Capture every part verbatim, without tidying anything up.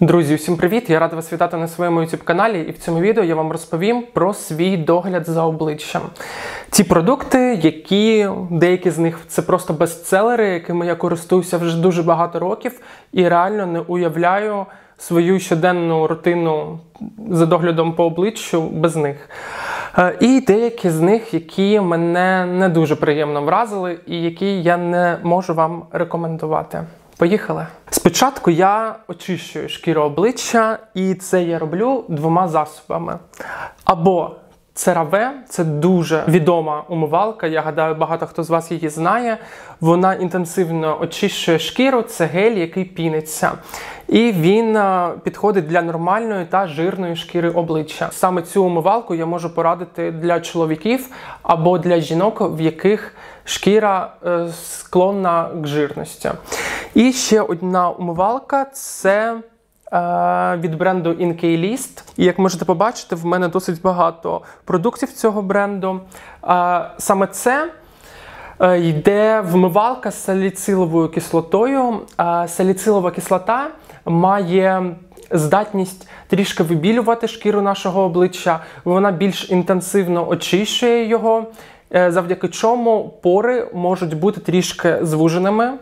Друзі, усім привіт! Я радий вас вітати на своєму ютуб-каналі, і в цьому відео я вам розповім про свій догляд за обличчям. Ті продукти, які, деякі з них це просто бестселери, якими я користуюся вже дуже багато років і реально не уявляю свою щоденну рутину за доглядом по обличчю без них. І деякі з них, які мене не дуже приємно вразили і які я не можу вам рекомендувати. Поїхали! Спочатку я очищую шкіру обличчя, і це я роблю двома засобами. Або CeraVe, це дуже відома умивалка, я гадаю, багато хто з вас її знає. Вона інтенсивно очищує шкіру, це гель, який піниться. І він підходить для нормальної та жирної шкіри обличчя. Саме цю умивалку я можу порадити для чоловіків або для жінок, в яких шкіра склонна к жирності. І ще одна умивалка – це е, від бренду InKlist. І як можете побачити, в мене досить багато продуктів цього бренду. Е, саме це е, йде вмивалка з саліциловою кислотою. Е, саліцилова кислота має здатність трішки вибілювати шкіру нашого обличчя. Вона більш інтенсивно очищує його, завдяки чому пори можуть бути трішки звуженими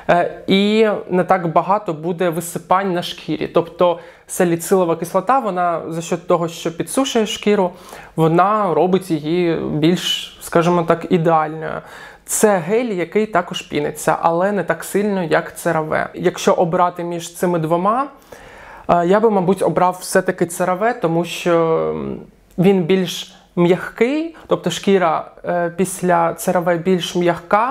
і не так багато буде висипань на шкірі. Тобто саліцилова кислота, вона за счет того, що підсушує шкіру, вона робить її більш, скажімо так, ідеальною. Це гель, який також піниться, але не так сильно, як CeraVe. Якщо обрати між цими двома, я би, мабуть, обрав все-таки CeraVe, тому що він більш м'який, тобто шкіра е, після CeraVe більш м'яка,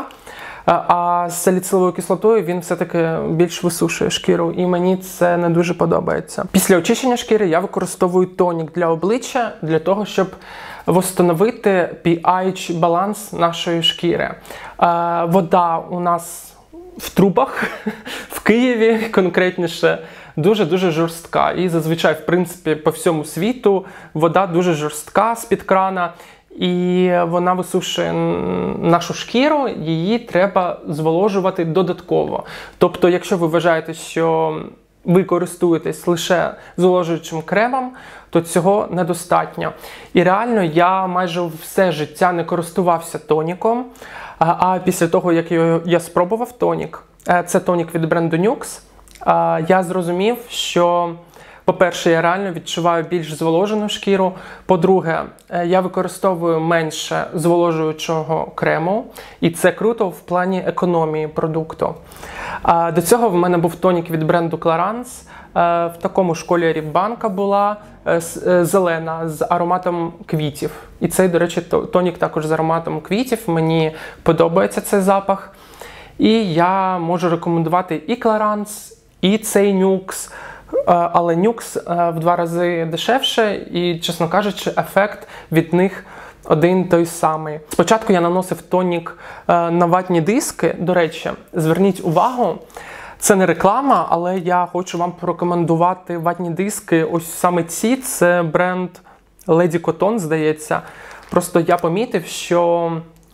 а з саліциловою кислотою він все-таки більш висушує шкіру, і мені це не дуже подобається. Після очищення шкіри я використовую тонік для обличчя, для того, щоб встановити pH баланс нашої шкіри. Е, вода у нас в трубах, в Києві конкретніше, дуже-дуже жорстка. І зазвичай, в принципі, по всьому світу вода дуже жорстка з-під крана, і вона висушує нашу шкіру, її треба зволожувати додатково. Тобто, якщо ви вважаєте, що ви користуєтесь лише зволожуючим кремом, то цього недостатньо. І реально я майже все життя не користувався тоніком, а після того, як я спробував тонік, це тонік від бренду Nuxe, я зрозумів, що, по-перше, я реально відчуваю більш зволожену шкіру. По-друге, я використовую менше зволожуючого крему, і це круто в плані економії продукту. До цього в мене був тонік від бренду Clarins. В такому ж кольорі банка була, зелена, з ароматом квітів. І цей, до речі, тонік також з ароматом квітів. Мені подобається цей запах. І я можу рекомендувати і Clarins, і цей Nuxe, але Nuxe в два рази дешевше і, чесно кажучи, ефект від них один той самий. Спочатку я наносив тонік на ватні диски. До речі, зверніть увагу, це не реклама, але я хочу вам порекомендувати ватні диски. Ось саме ці, це бренд Lady Cotton, здається. Просто я помітив, що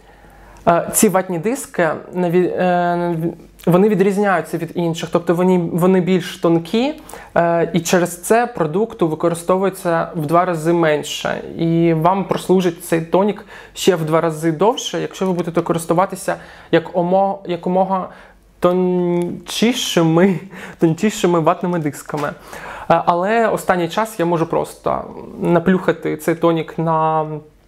ці ватні диски, вони відрізняються від інших, тобто вони, вони більш тонкі, і через це продукту використовується в два рази менше. І вам прослужить цей тонік ще в два рази довше, якщо ви будете користуватися якомога тончішими, тончішими ватними дисками. Але останній час я можу просто наплюхати цей тонік на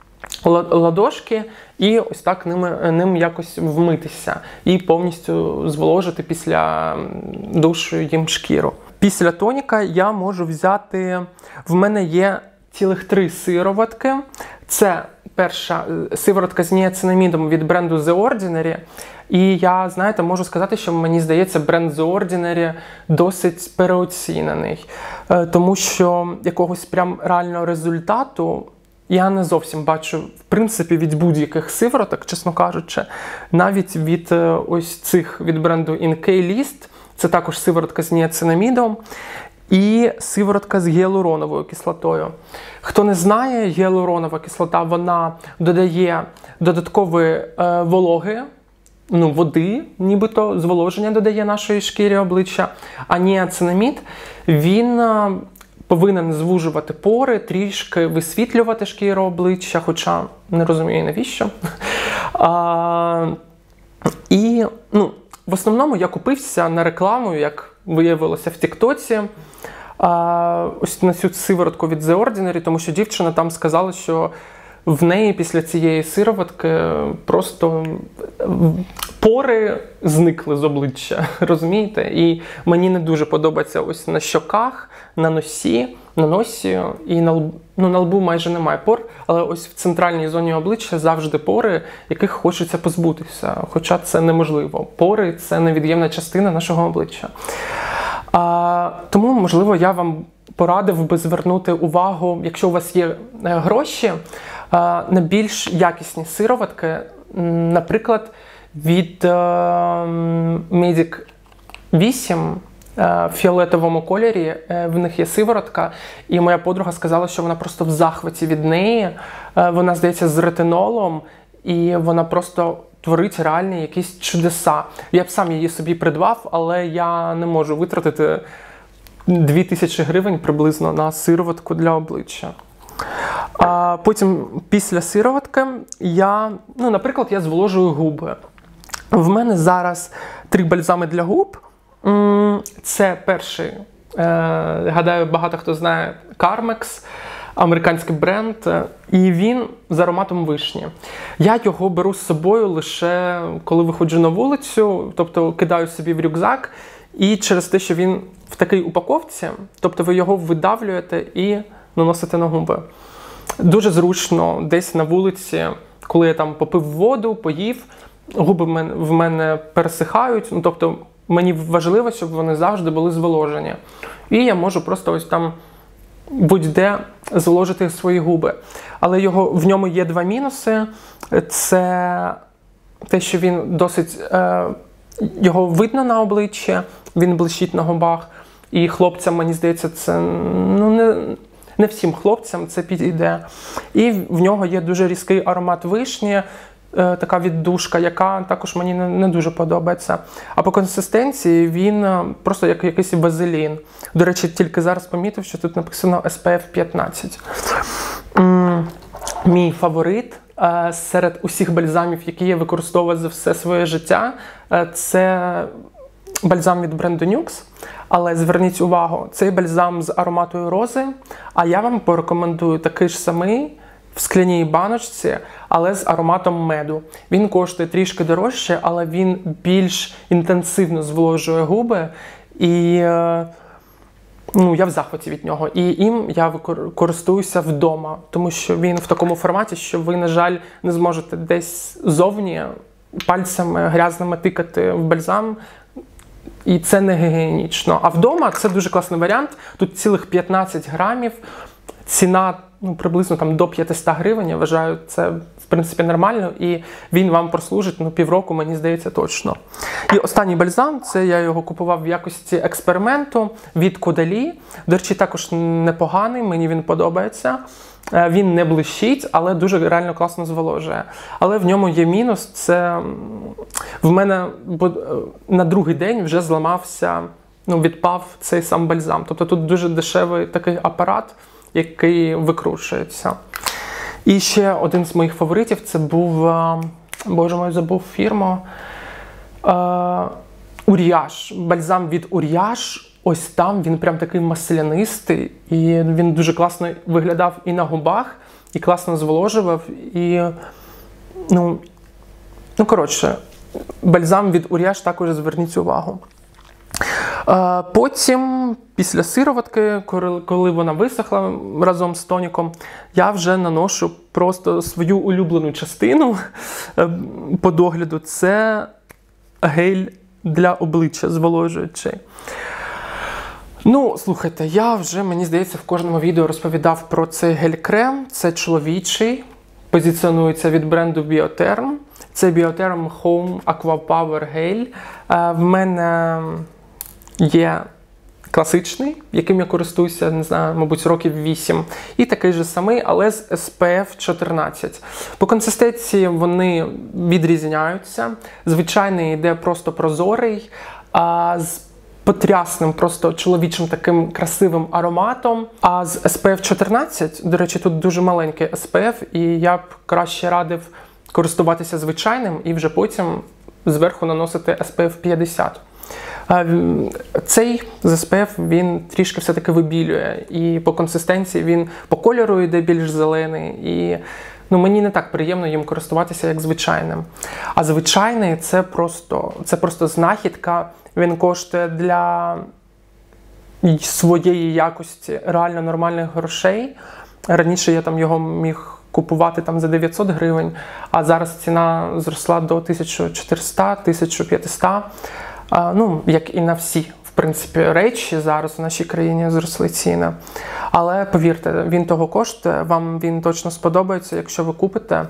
ладошки і ось так ними, ним якось вмитися і повністю зволожити після душу їм шкіру. Після тоніка я можу взяти, в мене є цілих три сироватки. Це перша сиворотка з ніацинамідом від бренду The Ordinary. І я, знаєте, можу сказати, що мені здається, бренд The Ordinary досить переоцінений. Тому що якогось прям реального результату я не зовсім бачу, в принципі, від будь-яких сивороток, чесно кажучи, навіть від ось цих від бренду InKlist, це також сиворотка з ніацинамідом, і сиворотка з гіалуроновою кислотою. Хто не знає, гіалуронова кислота, вона додає додаткової е, вологи ну, води, нібито зволоження додає нашої шкірі обличчя, а ніацинамід, він повинен звужувати пори, трішки висвітлювати шкіру обличчя, хоча не розумію навіщо. А, і, ну, в основному я купився на рекламу, як виявилося в Тіктоці, а, ось на цю сиворотку від The Ordinary, тому що дівчина там сказала, що в неї після цієї сироватки просто пори зникли з обличчя, розумієте? І мені не дуже подобається ось на щоках, на носі, на носі і на лбу, ну, на лбу майже немає пор, але ось в центральній зоні обличчя завжди пори, яких хочеться позбутися, хоча це неможливо. Пори – це невід'ємна частина нашого обличчя. А, тому, можливо, я вам порадив би звернути увагу, якщо у вас є гроші, на більш якісні сироватки, наприклад, від Medic вісім в фіолетовому кольорі, в них є сиворотка, і моя подруга сказала, що вона просто в захваті від неї, вона, здається, з ретинолом, і вона просто творить реальні якісь чудеса. Я б сам її собі придбав, але я не можу витратити дві тисячі гривень приблизно на сироватку для обличчя. А потім, після сироватки, я, ну, наприклад, я зволожую губи. В мене зараз три бальзами для губ. Це перший, е, гадаю, багато хто знає, Carmex, американський бренд, і він з ароматом вишні. Я його беру з собою лише коли виходжу на вулицю, тобто кидаю собі в рюкзак, і через те, що він в такій упаковці, тобто ви його видавлюєте і наносите на губи. Дуже зручно десь на вулиці, коли я там попив воду, поїв, губи в мене пересихають, ну, тобто мені важливо, щоб вони завжди були зволожені. І я можу просто ось там будь-де зволожити свої губи. Але його, в ньому є два мінуси. Це те, що він досить, е, його видно на обличчі, він блищить на губах. І хлопцям, мені здається, це, ну, не... Не всім хлопцям це підійде. І в нього є дуже різкий аромат вишні, е, така віддушка, яка також мені не, не дуже подобається. А по консистенції він просто як якийсь вазелін. До речі, тільки зараз помітив, що тут написано ес пі еф п'ятнадцять. М-м, мій фаворит е, серед усіх бальзамів, які я використовував за все своє життя, е, це бальзам від бренду Nuxe. Але зверніть увагу, цей бальзам з ароматою рози, а я вам порекомендую такий ж самий в скляній баночці, але з ароматом меду. Він коштує трішки дорожче, але він більш інтенсивно зволожує губи, і ну, я в захваті від нього. І їм я користуюся вдома, тому що він в такому форматі, що ви, на жаль, не зможете десь зовні пальцями грязними тикати в бальзам, і це не гігієнічно. А вдома це дуже класний варіант. Тут цілих п'ятнадцять грамів. Ціна, ну, приблизно там до п'ятсот гривень, я вважаю, це в принципі нормально. І він вам прослужить, ну, півроку, мені здається, точно. І останній бальзам, це я його купував в якості експерименту від Caudalie. До речі, також непоганий, мені він подобається. Він не блищить, але дуже реально класно зволожує. Але в ньому є мінус, це в мене на другий день вже зламався, ну, відпав цей сам бальзам. Тобто тут дуже дешевий такий апарат, який викручується. І ще один з моїх фаворитів, це був, боже мой, забув фірму, Uriage. Бальзам від Uriage. Ось там він прям такий маслянистий, і він дуже класно виглядав і на губах, і класно зволожував, і, ну, ну коротше, бальзам від Uriage також зверніть увагу. А потім, після сироватки, коли вона висохла разом з тоніком, я вже наношу просто свою улюблену частину по догляду. Це гель для обличчя зволожуючий. Ну, слухайте, я вже, мені здається, в кожному відео розповідав про цей гель-крем. Це чоловічий, позиціонується від бренду Biotherm. Це Biotherm Home Aqua Power Gel. В мене є класичний, яким я користуюся, не знаю, мабуть, років вісім. І такий же самий, але з ес пі еф чотирнадцять. По консистенції вони відрізняються. Звичайний йде просто прозорий, а з потрясним, просто чоловічим таким красивим ароматом. А з ес пі еф чотирнадцять, до речі, тут дуже маленький ес пі еф, і я б краще радив користуватися звичайним і вже потім зверху наносити ес пі еф п'ятдесят. Цей з ес пі еф, він трішки все-таки вибілює, і по консистенції він по кольору йде більш зелений, і ну, мені не так приємно їм користуватися, як звичайним. А звичайний – це просто, це просто знахідка, він коштує для своєї якості реально нормальних грошей. Раніше я там його міг купувати там за дев'ятсот гривень, а зараз ціна зросла до тисяча чотириста - тисяча п'ятсот. Ну, як і на всі, в принципі, речі зараз в нашій країні зросли ціни. Але повірте, він того коштує, вам він точно сподобається, якщо ви купите.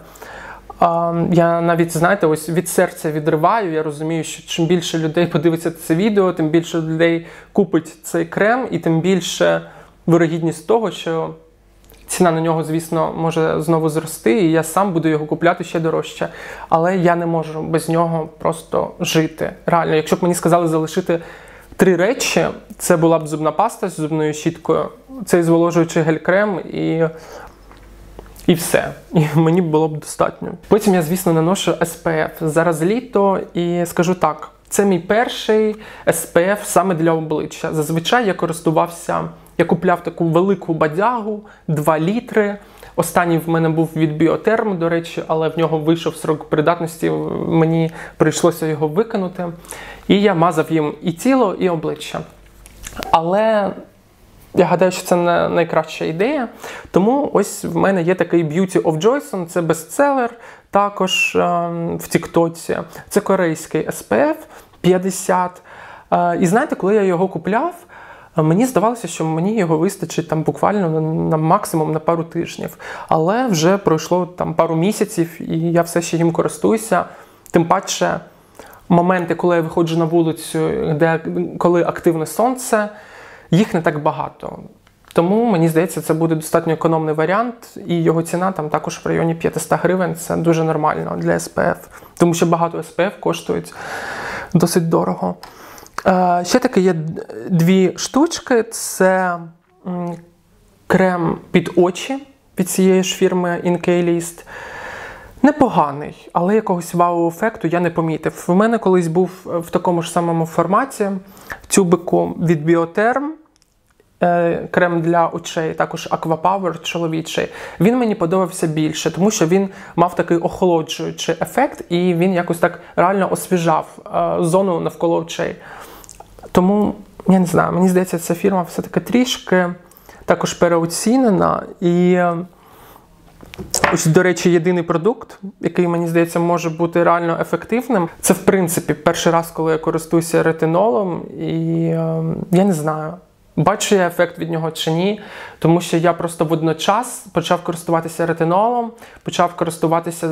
Я навіть, знаєте, ось від серця відриваю, я розумію, що чим більше людей подивиться це відео, тим більше людей купить цей крем, і тим більше вирогідність того, що ціна на нього, звісно, може знову зрости, і я сам буду його купляти ще дорожче. Але я не можу без нього просто жити. Реально, якщо б мені сказали залишити три речі, це була б зубна паста з зубною щіткою, цей зволожуючий гель-крем і... І все. І мені було б достатньо. Потім я, звісно, наношу ес пі еф. Зараз літо, і скажу так, це мій перший ес пі еф саме для обличчя. Зазвичай я користувався, я купляв таку велику бадягу, два літри. Останній в мене був від Біотерм, до речі, але в нього вийшов срок придатності, мені прийшлося його викинути. І я мазав їм і тіло, і обличчя. Але я гадаю, що це не найкраща ідея. Тому ось в мене є такий Beauty of Joyson, це бестселер, також ем, в Тіктоці. Це корейський ес пі еф п'ятдесят. Е, і знаєте, коли я його купляв, мені здавалося, що мені його вистачить там буквально на, на максимум на пару тижнів. Але вже пройшло там пару місяців, і я все ще їм користуюся. Тим паче, моменти, коли я виходжу на вулицю, де, коли активне сонце, їх не так багато. Тому, мені здається, це буде достатньо економний варіант, і його ціна там також в районі п'ятсот гривень. Це дуже нормально для ес пі еф, тому що багато ес пі еф коштують досить дорого. Е, ще таки є дві штучки. Це м, крем під очі від цієї ж фірми Incalist. Непоганий, але якогось вау-ефекту я не помітив. В мене колись був в такому ж самому форматі тюбику від Біотерм, крем для очей, також Aquapower чоловічий. Він мені подобався більше, тому що він мав такий охолоджуючий ефект, і він якось так реально освіжав зону навколо очей. Тому, я не знаю, мені здається, ця фірма все-таки трішки також переоцінена. І ось, до речі, єдиний продукт, який, мені здається, може бути реально ефективним, це, в принципі, перший раз, коли я користуюся ретинолом, і е, я не знаю, бачу я ефект від нього чи ні, тому що я просто водночас почав користуватися ретинолом, почав користуватися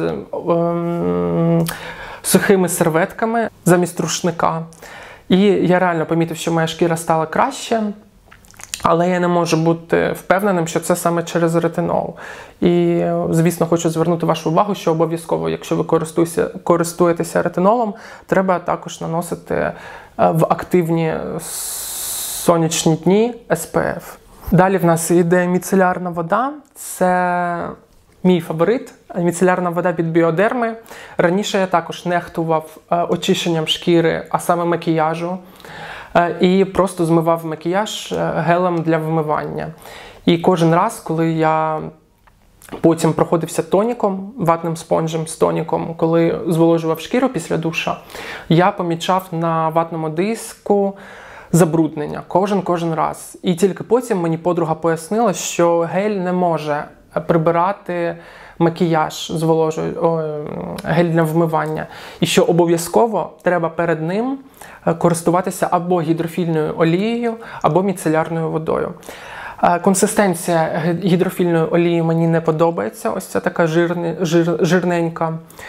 е, сухими серветками замість рушника. І я реально помітив, що моя шкіра стала краще, але я не можу бути впевненим, що це саме через ретинол. І, звісно, хочу звернути вашу увагу, що обов'язково, якщо ви користуєтеся ретинолом, треба також наносити в активні сонячні дні ес пі еф. Далі в нас йде міцелярна вода. Це мій фаворит. Міцелярна вода від Біодерми. Раніше я також нехтував очищенням шкіри, а саме макіяжу. І просто змивав макіяж гелем для вмивання. І кожен раз, коли я потім проходився тоніком, ватним спонжем з тоніком, коли зволожував шкіру після душа, я помічав на ватному диску забруднення. Кожен-кожен раз. І тільки потім мені подруга пояснила, що гель не може прибирати макіяж, зволожує, о, гель для вмивання. І що обов'язково треба перед ним користуватися або гідрофільною олією, або міцелярною водою. Консистенція гідрофільної олії мені не подобається. Ось ця така жирне, жир, жирненька.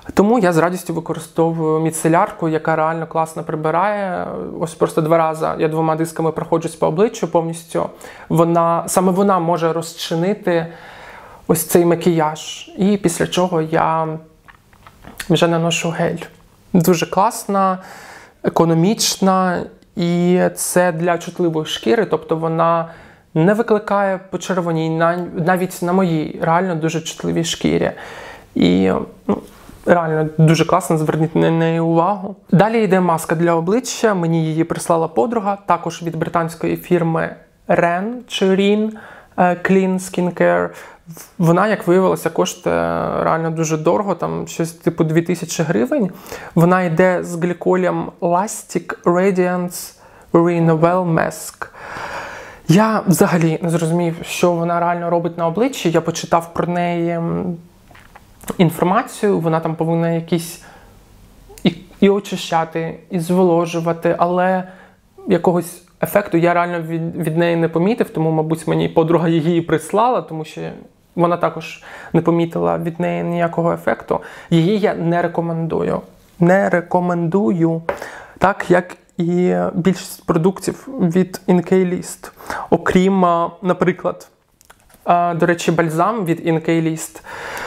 Тому я з радістю використовую міцелярку, яка реально класно прибирає. Ось просто два рази я двома дисками проходжусь по обличчю повністю. Вона, саме вона може розчинити ось цей макіяж. І після чого я вже наношу гель. Дуже класна, економічна, і це для чутливої шкіри, тобто вона не викликає почервонінь, навіть на моїй реально дуже чутливій шкірі. І ну, реально дуже класно, зверніть на неї увагу. Далі йде маска для обличчя, мені її прислала подруга, також від британської фірми Ren чи Rin Clean Skincare. Вона, як виявилося, коштує реально дуже дорого, там щось типу дві тисячі гривень. Вона йде з гліколем Lastic Radiance Renewal Mask. Я взагалі не зрозумів, що вона реально робить на обличчі. Я почитав про неї інформацію, вона там повинна якісь і, і очищати, і зволожувати, але якогось ефекту я реально від, від неї не помітив, тому, мабуть, мені подруга її прислала, тому що вона також не помітила від неї ніякого ефекту. Її я не рекомендую. Не рекомендую, так як і більшість продуктів від ін кей List. Окрім, наприклад, до речі, бальзам від ін кей List.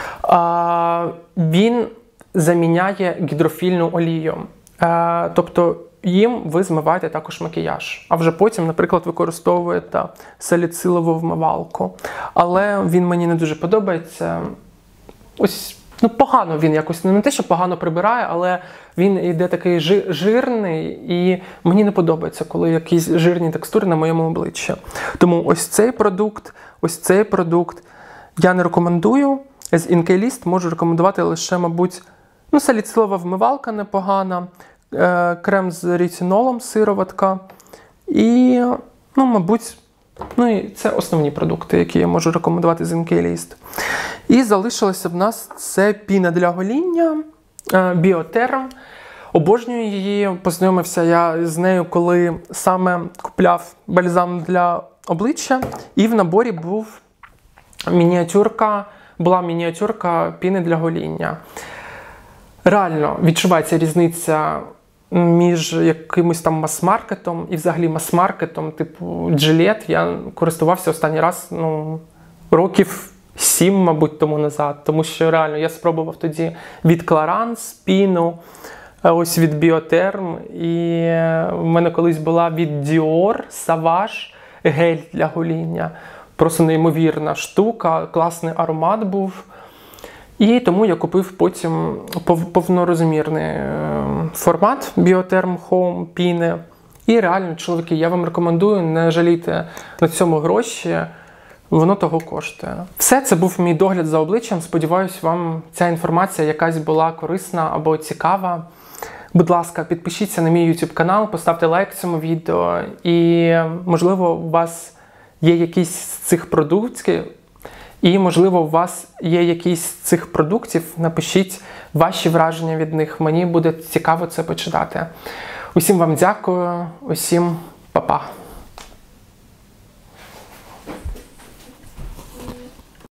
Він заміняє гідрофільну олію. Тобто їм ви змиваєте також макіяж. А вже потім, наприклад, використовуєте саліцилову вмивалку. Але він мені не дуже подобається. Ось, ну, погано він якось, не те, що погано прибирає, але він йде такий жирний, і мені не подобається, коли якісь жирні текстури на моєму обличчі. Тому ось цей продукт, ось цей продукт я не рекомендую. З ін кей List можу рекомендувати лише, мабуть, ну, саліцилова вмивалка непогана, крем з ретинолом, сироватка і, ну, мабуть, ну, і це основні продукти, які я можу рекомендувати з ін кей List. І залишилося в нас це піна для гоління Біотерм. Обожнюю її, познайомився я з нею, коли саме купляв бальзам для обличчя, і в наборі був мініатюрка, була мініатюрка піни для гоління. Реально відчувається різниця між якимось там мас-маркетом і взагалі мас-маркетом, типу Gillette. Я користувався останній раз, ну, років сім, мабуть, тому назад. Тому що реально я спробував тоді від Clarins піну, ось від Біотерм. І в мене колись була від Dior Sauvage гель для гоління. Просто неймовірна штука, класний аромат був. І тому я купив потім повнорозмірний формат Біотерм Home піни. І реально, чоловіки, я вам рекомендую не жаліти на цьому гроші, воно того коштує. Все, це був мій догляд за обличчям. Сподіваюсь, вам ця інформація якась була корисна або цікава. Будь ласка, підпишіться на мій YouTube канал, поставте лайк цьому відео. І, можливо, у вас є якісь з цих продуктів, і, можливо, у вас є якісь з цих продуктів, напишіть ваші враження від них. Мені буде цікаво це почитати. Усім вам дякую, усім па-па.